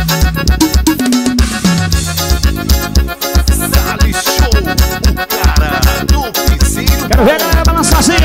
Sally Show, o cara do piseiro. Quero ver a galera balançar assim.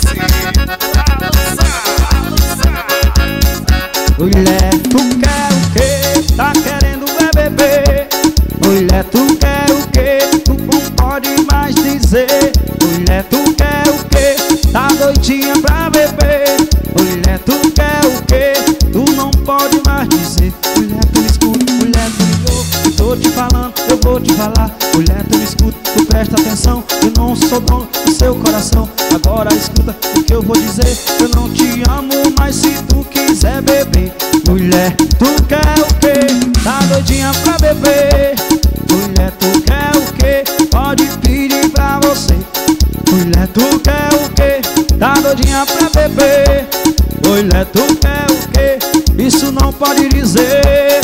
Mulher, tu quer o quê? Tá querendo beber? Mulher, tu quer o quê? Tu não pode mais dizer. Mulher, tu quer o quê? Tá doidinha pra beber? Mulher, tu quer o quê? Tu não pode mais dizer. Mulher, tu me escuta, mulher, tu me ouve. Eu tô te falando, eu vou te falar. Mulher, tu me escuta, tu presta atenção. Eu não sou dono do seu coração. Agora escuta o que eu vou dizer. Eu não te amo, mas se tu quiser beber. Mulher, tu quer o quê? Tá doidinha pra beber? Mulher, tu quer o quê? Pode pedir pra você. Mulher, tu quer o quê? Tá doidinha pra beber? Mulher, tu quer o quê? Isso não pode dizer.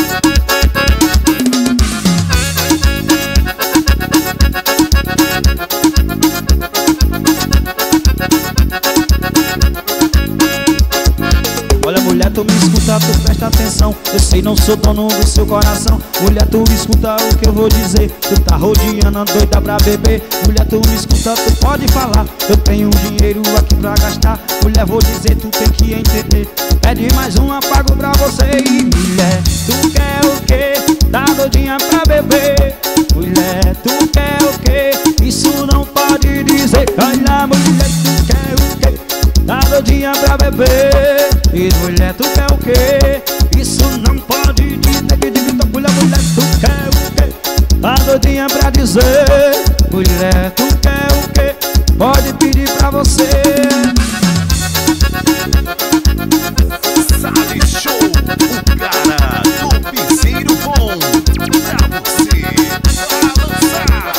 Olha, mulher, tu me escuta, tu presta atenção. Eu sei, não sou dono do seu coração. Mulher, tu me escuta o que eu vou dizer. Tu tá rodeando, doida pra beber. Mulher, tu me escuta, tu pode falar. Eu tenho dinheiro aqui pra gastar. Mulher, vou dizer, tu tem que entender. Pede mais uma, pago pra você. E mulher, tu quer o quê? Tá doidinha pra beber? Mulher, tu quer o quê? Isso não pode dizer. Olha, mulher, tu quer o quê? Tá doidinha pra beber? E mulher, tu quer o quê? Isso não pode dizer. Mulher, tu quer o quê? Tá doidinha pra dizer. Mulher, tu quer o quê? Pode pedir pra você. Sally Show, o cara do piseiro bom. Pra você balançar.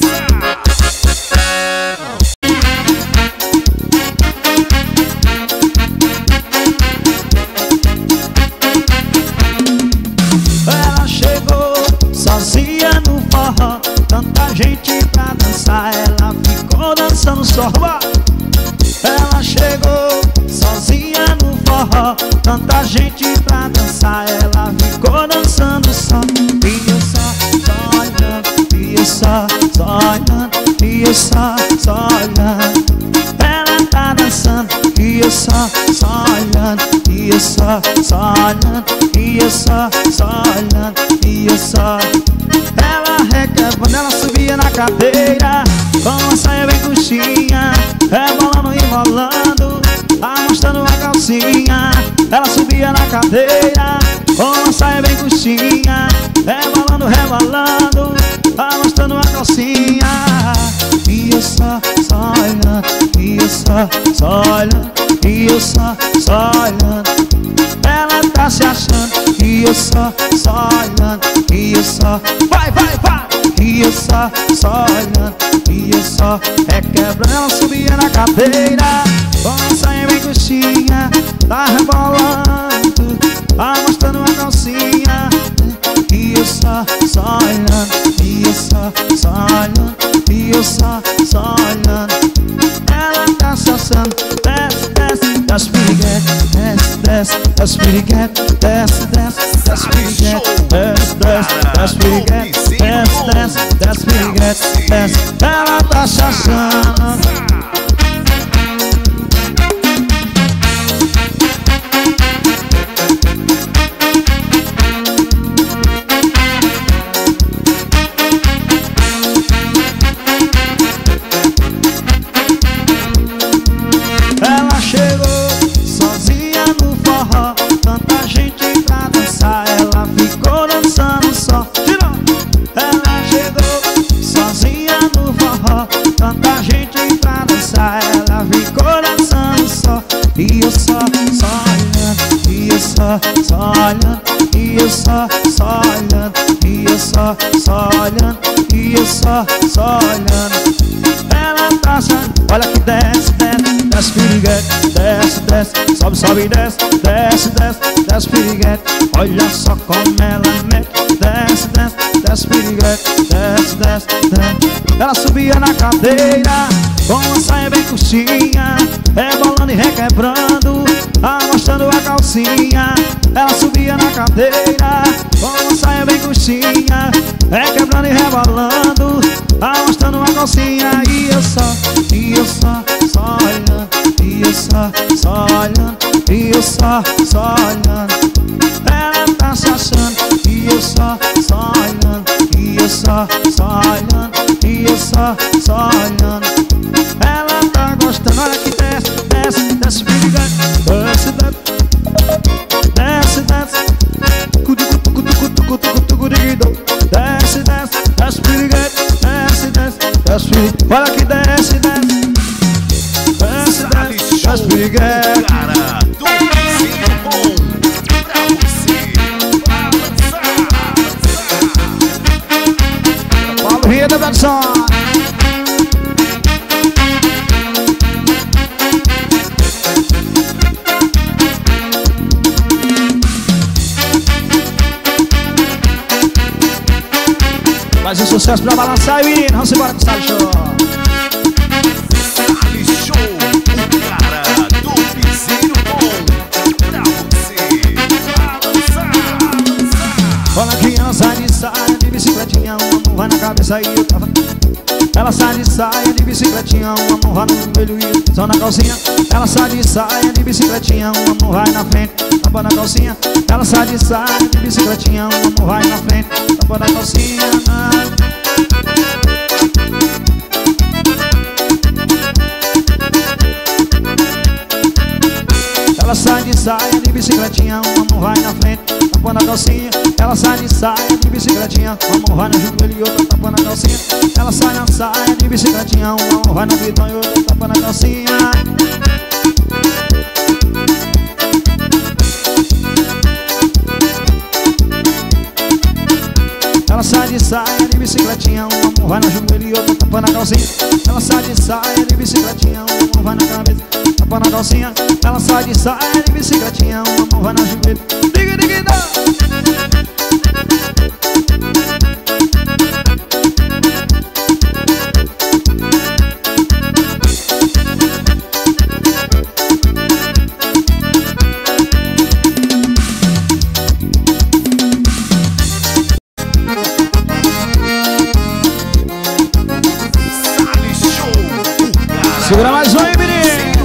Ela chegou sozinha no forró, tanta gente pra dançar, ela ficou dançando só. Ela chegou sozinha no forró, tanta gente pra dançar, ela ficou dançando só. E eu só olhando, e eu só olhando, e eu só olhando. Ela tá dançando, e eu só olhando, e eu só olhando, e eu só olhando, e eu só. Ela requebrando, ela subia na cadeira, com uma saia bem coxinha, rebolando e rolando, amostrando a calcinha. Ela subia na cadeira, com uma saia bem coxinha, rebolando, amostrando a calcinha. E eu só olhando, e eu só olhando, e eu só olhando. Ela tá se achando, e eu só olhando, e eu só. Vai! E eu só olhando, e eu só requebrando. Ela subia na cadeira, com a saia bem coxinha, tá rebolando, amostrando a calcinha. E eu só olhando, e eu só olhando, e eu só olhando. Ela tá se achando, desce, desce, piriguete, desce, desce, piriguete, desce, desce, piriguete, desce, piriguete, desce, piriguete, desce. Ela tá se achando. Ela chegou sozinha no forró, tanta gente pra dançar, ela ficou dançando só. Ela chegou sozinha no forró, tanta gente pra dançar, ela ficou dançando só. E eu só olhando, e eu só olhando, e eu só olhando, e eu só olhando, e eu só olhando. Ela tá achando, olha que desce, desce, piriguete, desce, sobe, desce, desce, piriguete. Olha só como ela mete, desce, piriguete, desce. Ela subia na cadeira, com uma saia bem coxinha, rebolando e requebrando, amostrando a calcinha. Ela subia na cadeira, calcinha, é quebrando e rebolando, arrastando uma calcinha. E eu só olhando, e eu só olhando, e eu só olhando. Ela tá se achando, e eu só olhando, e eu só olhando, e eu só olhando. Ela tá gostando, olha que desce, desce, desce, brigando, desce, desce, desce, desce, desce, desce, desce, brigando, desce, desce, desce, olha que desce, desce, desce, desce, desce, brigando. Cara do Piseiro Bom, pra você balançar. Paulo Rio da Benção. Mais um sucesso pra balançar, menino. Vamos embora com o Salles Show. Salles Show, o cara do Piseiro Bom, pra você balançar. Olha que ela sai de saia de bicicletinha, uma mão vai na cabeça e outra vai. Ela sai de saia de bicicletinha, uma mão vai no joelho e outra só na calcinha. Ela sai de saia de bicicletinha, uma mão vai na frente, tapa na calcinha. Ela sai de saia de bicicletinha, uma mão vai na frente, tapa na calcinha. Ela sai de saia de bicicletinha, uma mão vai na frente, tapa na calcinha. Ela sai de saia de bicicletinha, uma mão vai no joelho e outra tapa na calcinha. Ela sai na saia de bicicletinha, uma mão vai no bidão e outra tapa na calcinha. Ela sai de saia de bicicletinha, uma mão vai no joelho e outra tapa na calcinha. Ela sai de saia de bicicletinha, uma mão vai na cabeça, tapa na calcinha. Ela sai de saia de bicicletinha, uma mão vai no joelho. Diga, diga, diga. Segura mais um aí, menino.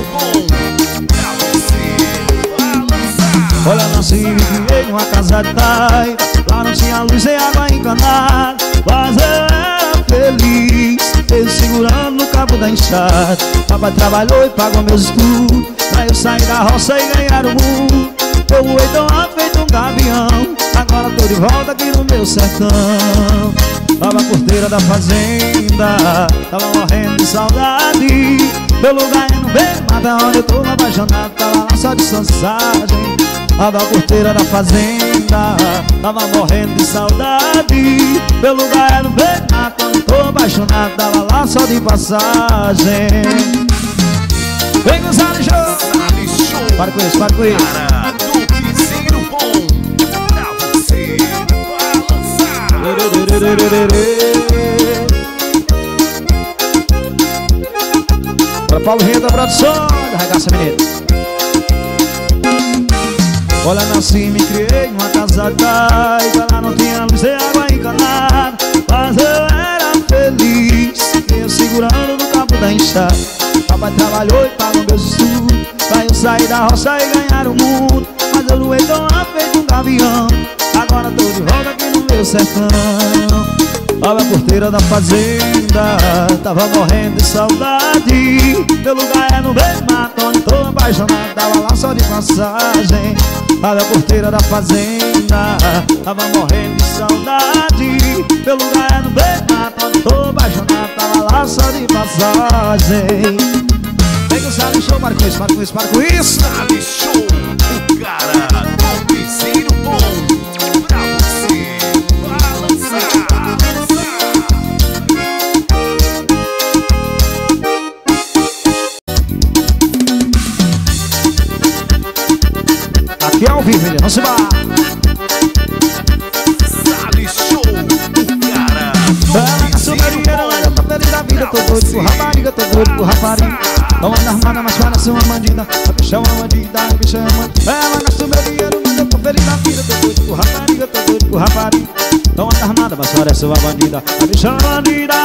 Olha, nasci e me criei numa casa de pai. Lá não tinha luz e água encanada, mas eu era feliz, eu segurando no cabo da enxada. Papai trabalhou e pagou meus estudos, pra eu sair da roça e ganhar o mundo. Eu voei tão alto feito um gavião, agora tô de volta aqui no meu sertão. Tava a porteira da fazenda, tava morrendo de saudade. Meu lugar é no beira-mar, onde eu tô apaixonado, tava lá só de sansagem. Tava a porteira da fazenda, tava morrendo de saudade. Meu lugar é no beira-mar, onde eu tô apaixonado, tava lá só de passagem. Vem com o Salles Show! Para com isso, para com isso. Cara do Piseiro Bom, pra você balançar. Para Paulo Rio da produção, da Regaça Mineiro. Olha, nasci e me criei numa casa de pai. Lá não tinha luz e água encanada, mas eu era feliz, eu segurando no cabo da enxada. Papai trabalhou e pagou meus estudos, pra eu sair da roça e ganhar o mundo. Mas eu voei tão alto feito um gavião, agora tô de volta aqui no meu sertão. Tava a porteira da fazenda, tava morrendo de saudade. Meu lugar é no beira-mar, onde tô apaixonado, tava lá só de passagem. Tava a porteira da fazenda, tava morrendo de saudade. Meu lugar é no beira-mar, onde tô apaixonado, tava lá só de passagem. Vem com o Salles Show, para com isso, para com isso, para com isso. Salles Show, o cara do Piseiro Bom, pra você balançar. Aqui é ao vivo, ele não se bate. Salles Show, o cara do Piseiro Bom, eu tô feliz da vida, tô doido por rapariga, tô doido por rapariga. Não anda armada, mas parece uma bandida. A bicha é uma bandida, a bicha é uma bandida. Ela gasta o meu dinheiro, mas eu tô feliz da vida, tô doido por rapariga, tô doido por rapariga. Não anda parece uma bandida. A bicha é uma bandida.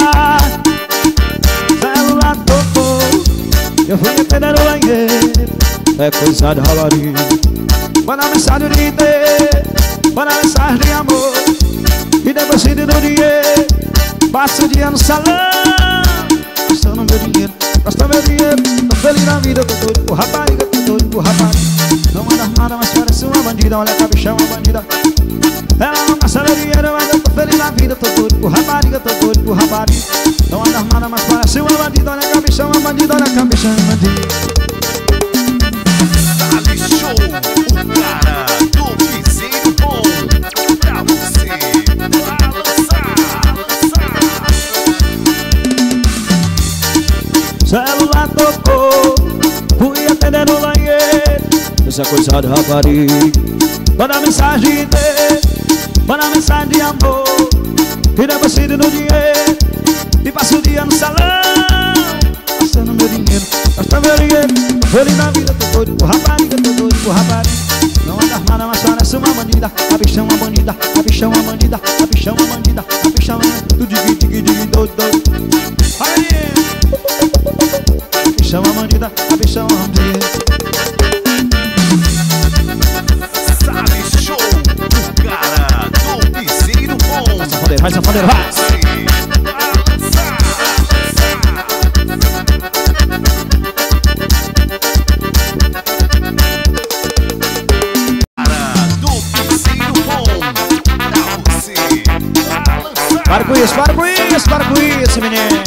Celular tocou, eu fui entender no banheiro. É coisa de ralaria. Manda mensagem de inteiro, manda mensagem de amor. E depois se do dinheiro, passo o dia no salão, gastando meu dinheiro, gastando meu dinheiro. Tô feliz na vida, tô doido por rapariga, tô doido por rapariga. Não anda armada, mas parece uma bandida. Olha que a bicha é uma bandida. Ela não gasta meu dinheiro, mas eu tô feliz na vida. Tô doido por rapariga, tô doido por rapariga. Não anda armada, mas parece uma bandida. Olha que a bicha é uma bandida, olha que a bicha é uma bandida. Sally Show, o cara do piseiro bom. Pra você balançar. Celular tocou, fui atender no banheiro. Essa coisa de rapariga. Manda mensagem de, manda mensagem de amor. E depois se no dinheiro, e passo o dia no salão, gastando meu dinheiro, gastando meu dinheiro. Tô feliz na vida, tô doido por rapariga, tô doido por rapariga. Não anda armada, mas parece uma bandida. A bicha é uma bandida, a bicha é uma bandida, a bicha é uma bandida, a bicha é uma bandida. Do digui, digui, digui, doido, doido. Vai aí! A bicha é uma bandida, a bicha é uma bandida. Sally Show, o cara do piseiro bom. Vai, safadeiro, vai! Para com isso, para com isso, para com isso, menino.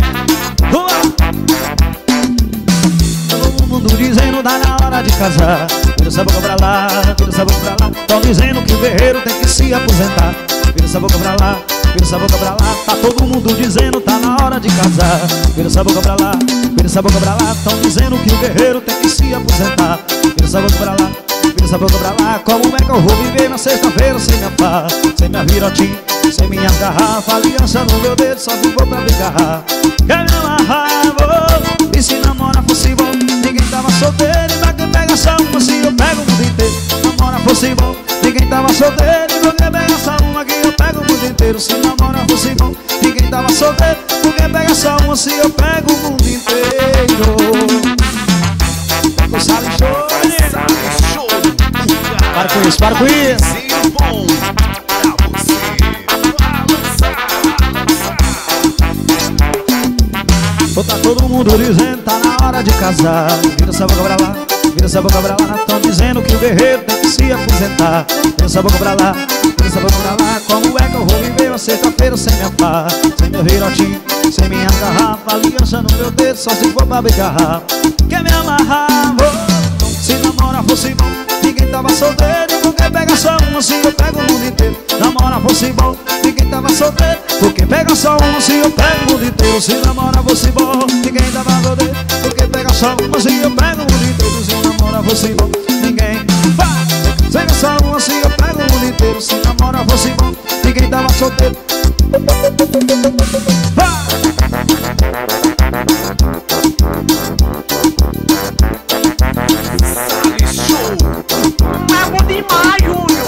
Todo mundo dizendo tá na hora de casar. Vira essa boca pra lá, vira essa boca pra lá. Tão dizendo que o guerreiro tem que se aposentar. Vira essa boca pra lá, vira essa boca pra lá. Tá todo mundo dizendo tá na hora de casar. Vira essa boca pra lá, vira essa boca pra lá. Tão dizendo que o guerreiro tem que se aposentar. Vira essa boca pra lá, vira essa boca pra lá. Como é que eu vou viver na sexta-feira sem minha pá, sem minha virotinha, sem minhas garrafas, aliança no meu dedo, só vou pra me agarrar. Quer me amarrar, vou. E se namora fosse bom, ninguém tava solteiro. E pra quem pega só uma, se eu pego o mundo inteiro. Namora fosse bom, ninguém tava solteiro. E pra quem pega só uma, que eu pego o mundo inteiro. Se namora fosse bom, ninguém tava solteiro. Por quem pega só uma, se eu pego o mundo inteiro. O Sally Show, Sally Show, o cara. para com isso, para com isso. Piseiro bom. Pra você balançar. Pô, tá todo mundo dizendo tá na hora de casar. Vira essa boca pra lá, vira essa boca pra lá. Tão dizendo que o guerreiro tem que se aposentar. Vira essa boca pra lá, vira essa boca pra lá. Como é que eu vou viver uma sexta-feira sem minha pá, sem meu virotinho, sem minha garrafa, aliança no meu dedo, só se for pra me agarrar. Quer me amarrar, vou. Se namora fosse bom, ninguém tava solteiro. Porque pega só uma, se eu pego o mundo inteiro. Namora fosse bom, ninguém tava solteiro. Porque pega só uma, se eu pego o mundo inteiro. Se namora fosse bom, ninguém tava solteiro. Porque pega só uma, se eu pego o mundo inteiro. Se namora fosse bom, ninguém vai. Pega só uma, se eu pego o mundo inteiro. Se namora fosse bom, ninguém tava solteiro. Vai. Sally Show. Tá bom demais, Júnior.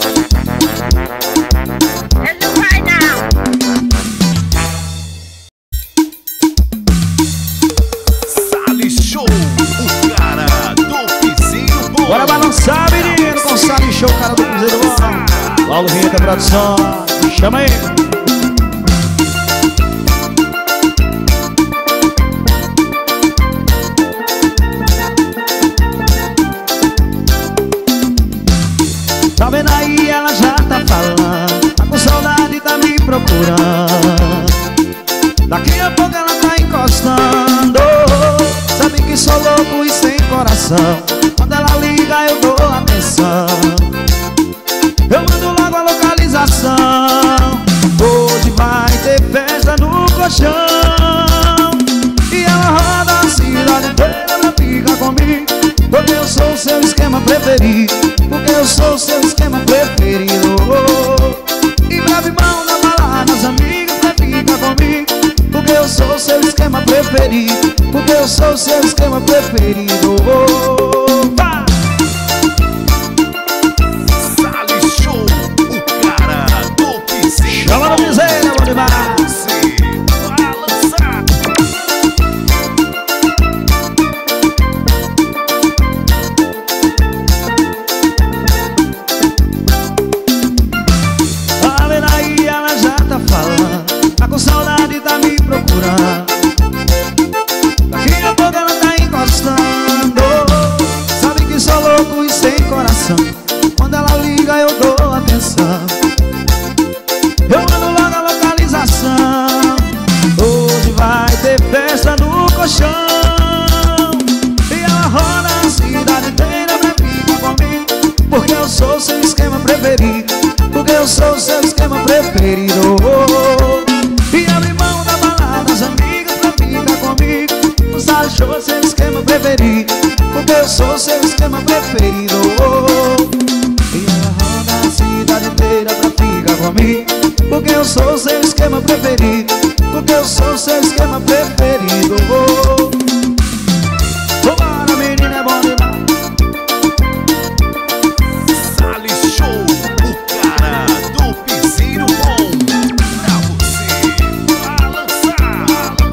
Ele não vai não. Sally Show, o cara do piseiro bom. Bora balançar, menino, com o Sally Show, cara do Cruzeiro bom. Paulo Vinheta Produção, chama aí. Tá vendo aí, ela já tá falando. Tá com saudade, tá me procurando. Daqui a pouco ela tá encostando. Sabe que sou louco e sem coração. Quando ela liga eu dou atenção. Eu mando logo a localização. Hoje vai ter festa no colchão. E ela roda a cidade inteira pra ficar comigo. Porque eu sou o seu esquema preferido. Porque eu sou o seu esquema preferido. E breve mão na balada, as amigas pra ficar comigo. Porque eu sou o seu esquema preferido. Porque eu sou o seu esquema preferido. Vai! Sally Show, o cara do piseiro Chama no bom. piseiro, eu sou seu esquema preferido. E abre mão da balada, as amigas pra ficar comigo. Os achou seu esquema preferido, porque eu sou seu esquema preferido. E ela roda a cidade inteira pra ficar comigo, porque eu sou seu esquema preferido, porque eu sou seu esquema preferido. Vambora, menina, é bom demais. Salles Show, o cara do piseiro bom, pra você balançar.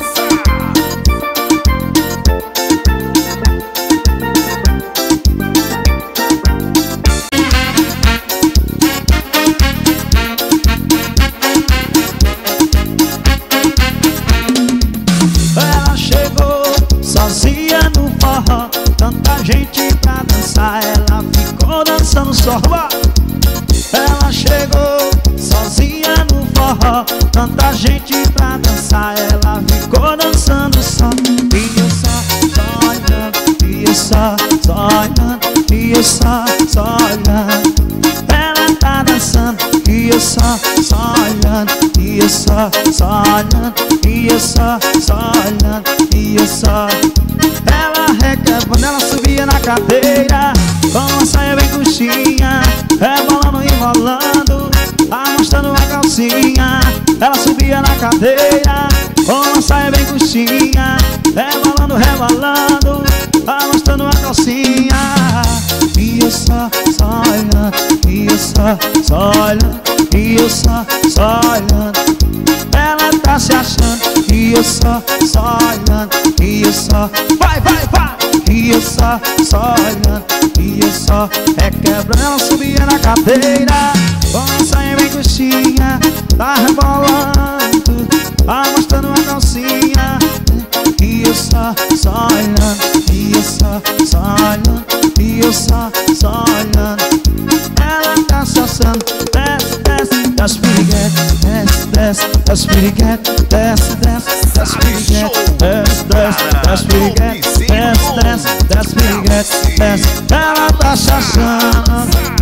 Ela chegou sozinha no forró, tanta gente pra dançar, ela ficou dançando só. Ela chegou sozinha no forró, tanta gente pra dançar, ela ficou dançando só. E eu só olhando, e eu só olhando, e eu só olhando. Ela tá dançando, e eu só olhando, e eu só olhando, e eu só olhando, e eu só. Ela requebra quando ela subia na cadeira, com uma saia bem coxinha, rebolando e rolando, amostrando a calcinha. Ela subia na cadeira, com uma saia bem coxinha, rebolando, amostrando a calcinha. E eu só olhando, e eu só olhando, e eu só olhando. Ela tá se achando, e eu só olhando, e eu só vai. E eu só olhando, e eu só requebrando. Ela subia na cadeira, com a saia bem coxinha, tá rebolando, amostrando a calcinha. E eu só olhando, e eu só olhando, e eu só olhando. Ela tá se achando, desce, desce piriguete, desce, desce piriguete, desce, desce piriguete, desce piriguete, desce piriguete, desce. Ela tá se achando.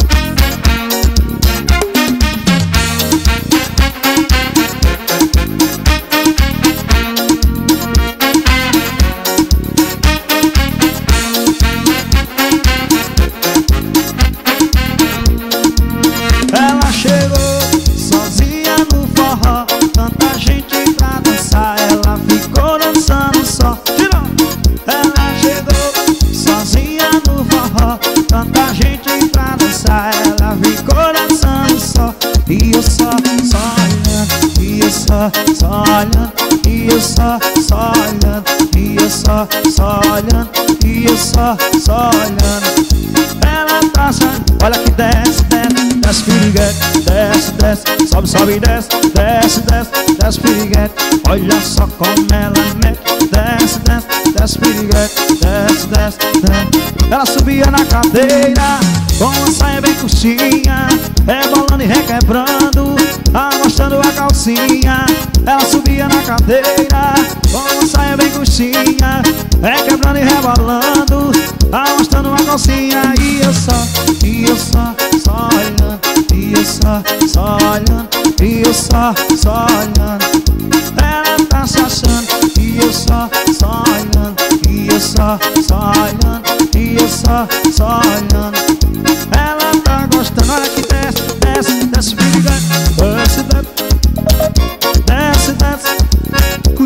Ela chegou sozinha no forró, tanta gente pra dançar, ela ficou dançando só. Ela chegou sozinha no forró, tanta gente pra dançar, ela ficou dançando só. E eu só olhando, e eu só olhando, e eu só olhando, e eu só olhando, e eu só olhando. Ela tá saindo, olha que desce, desce, desce piriguete, desce, desce, sobe, sobe, desce, desce, desce, desce piriguete. Olha só como ela mete, desce, desce, desce piriguete, desce, desce, desce. Ela subia na cadeira, com uma saia bem coxinha, rebolando e requebrando, amostrando a calcinha. Ela subia na cadeira, com uma saia bem coxinha, requebrando e rebolando, amostrando a calcinha. E eu só olhando, e eu só olhando, e eu só olhando. Ela tá se achando, e eu só olhando, e eu só olhando, e eu só olhando. Ela tá gostando, olha que desce, desce, desce piriguete, desce, desce, desce, desce,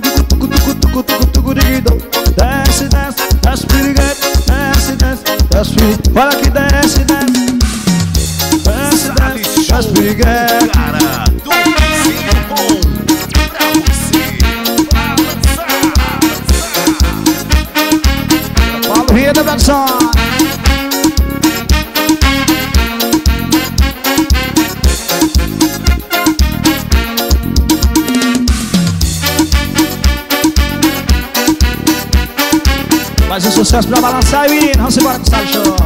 desce, desce, desce piriguete, desce, desce, desce piriguete. Olha que desce, desce, desce, desce, desce piriguete. Cara do piseiro bom, pra você balançar. Paulo Ria da Benção. Mais um sucesso pra balançar aí, menino. Vamos embora com o Salles Show.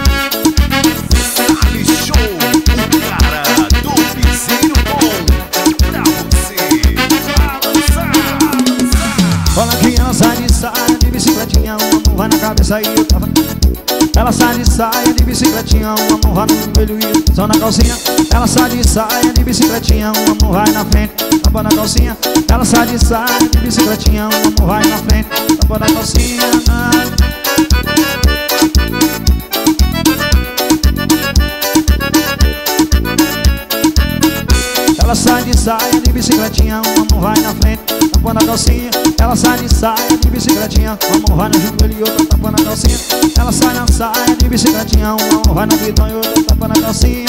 Salles Show, o cara do piseiro bom, pra você balançar. Olha a criança de saia, de bicicletinha, uma mão vai na cabeça e outra vai. Ela sai de saia de bicicletinha, uma mão vai no joelho e só na calcinha. Ela sai de saia de bicicletinha, uma mão vai na frente, tapa na calcinha. Ela sai de saia de bicicletinha, uma mão vai na frente, tapa na calcinha. Ela sai de saia de bicicletinha, uma mão vai na frente, tapa na calcinha. Ela sai de saia de bicicletinha, uma mão vai no joelho e outra tapa na calcinha. Ela sai na saia de bicicletinha, uma mão vai no bidão e outra tapa na calcinha.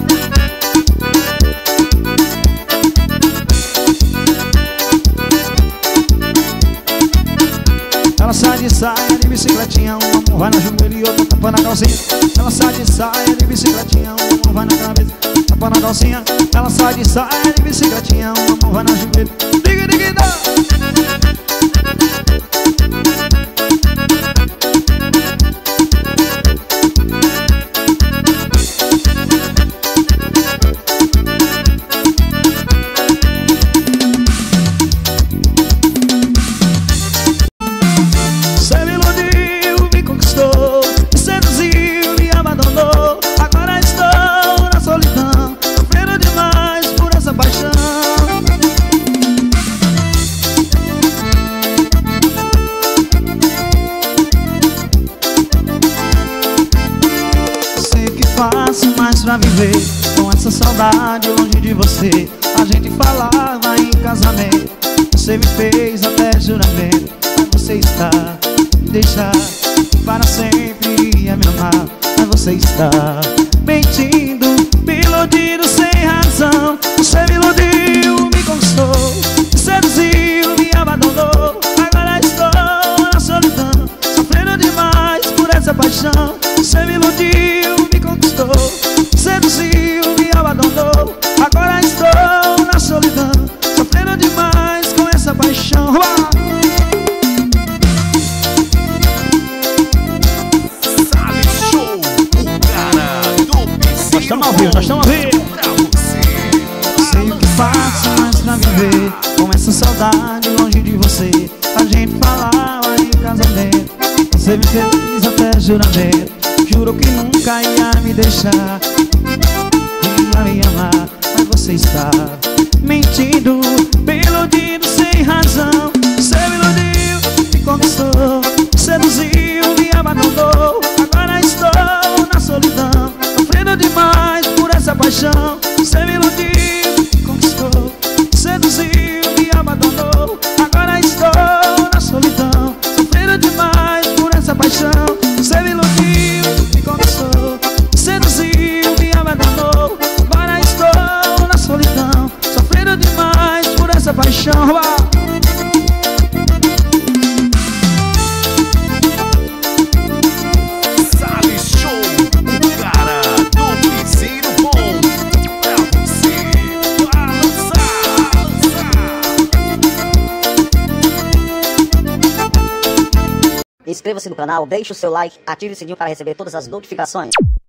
Ela sai de saia de bicicletinha, uma mão vai no joelho e outra tapa na calcinha. Ela sai de saia de bicicletinha, uma mão vai na cabeça, tapa na calcinha. Ela sai de saia de bicicletinha, uma mão vai no joelho. Diga, diga, dá. Pra viver com essa saudade longe de você. A gente falava em casamento, você me fez até juramento. Mas você está me deixar para sempre ia me amar. Mas você está mentindo, me iludindo sem razão. Você me iludiu, me conquistou, me seduziu, me abandonou. Agora estou na solidão, sofrendo demais por essa paixão. Você me iludiu, me conquistou, seduziu, me abandonou. Agora estou na solidão, sofrendo demais com essa paixão. Salles Show, o cara do piscino. Nós estamos ao vivo, nós estamos ao vivo. Pra você. Sei o que faço mais pra viver com essa saudade longe de você. A gente falava em casamento, você me fez até juramento. Jurou que nunca ia me deixar, ia me amar. Mas você está mentindo, me iludindo sem razão. Você me iludiu, me conquistou, seduziu, me abandonou. Agora estou na solidão, sofrendo demais por essa paixão. Você me iludiu, me conquistou, seduziu, me abandonou. Agora estou na solidão, sofrendo demais por essa paixão. Você me iludiu, me conquistou, seduziu, me abandonou. Agora estou na solidão, sofrendo demais por essa paixão. Salles Show, o cara do piseiro bom. Pra você balançar. Inscreva-se no canal, deixe o seu like, ative o sininho para receber todas as notificações.